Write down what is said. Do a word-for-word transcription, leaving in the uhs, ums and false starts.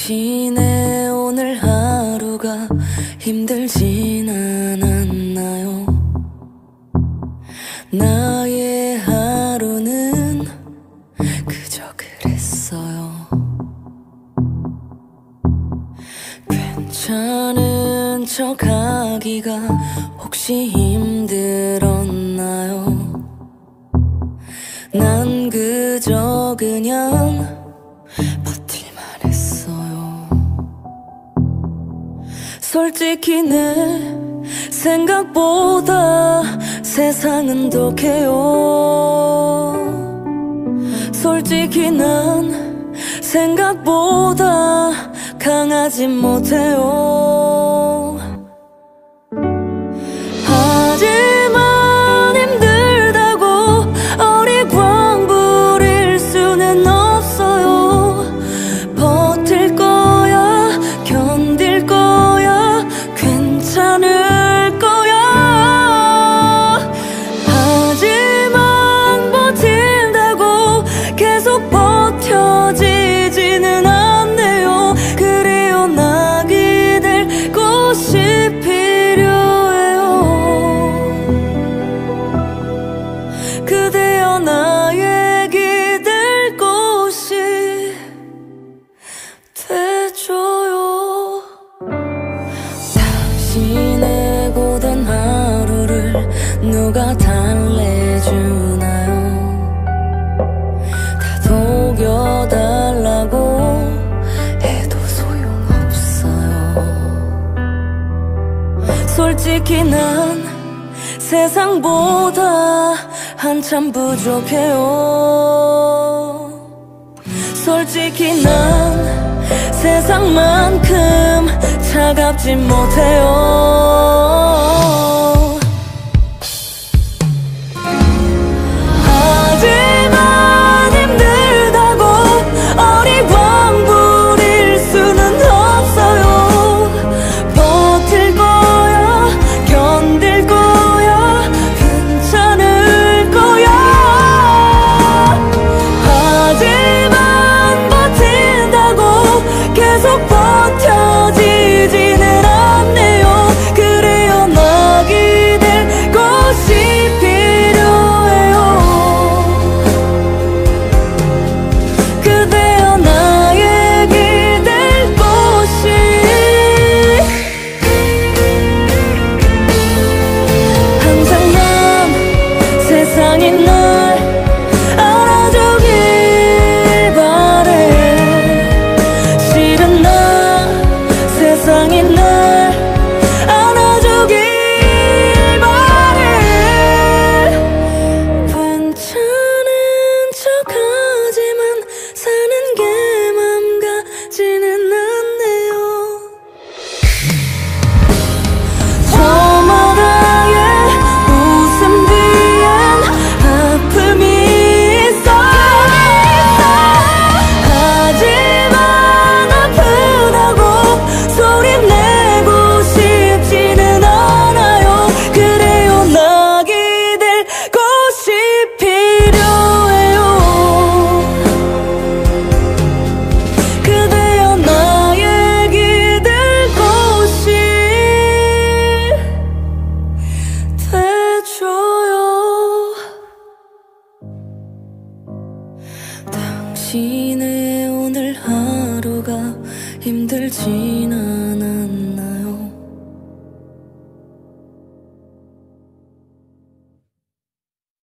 당신의 오늘 하루가 힘들진 않았나요? 나의 하루는 그저 그랬어요. 괜찮은 척하기가 혹시 힘들었나요? 난 그저 그냥 버틸만 했어요. 솔직히 내 생각보다 세상은 독해요. 솔직히 난 생각보다 강하지 못해요. 하지만 힘들다고 어리광 부릴 수는 없어요. 버틸 거야, 견딜 거야, 괜찮을 거야. 하지만 버틴다고 계속 버텨지지는 않네요. 그래요, 낙이 될 곳이 필요해요. 그대여, 나에게 될 곳이 돼줘요. 당신의 고된 하루를 누가 달래주나요? 다 녹여달라고 해도 소용없어요. 솔직히 난 세상보다 한참 부족해요. 솔직히 난 세상만큼 차갑지 못해요. 하지만 힘들다고 어리광 부릴 수는 없어요. 버틸 거야, 견딜 거야, 괜찮을 거야. 하지만 버틴다고 계속 버텨지지는 않네요. 그래요, 낙이 될 곳이 필요해요. 그대여, 나에게 될 곳이 항상 난 세상이 날 알아주길 바래. 실은 나 세상이 날 안아주길 바래. 괜찮은 척하지만 사는 게 맘 같지는 않네요. 저마다의 웃음 뒤엔 아픔이 있어. 하지만 아프다고 소리 내고 싶지는 않아요. 그래요, 낙이 될 곳이 필요해요. 그대여, 나에게 될 곳이 돼줘요. 당신의 오늘 하루가 힘들진 않아요.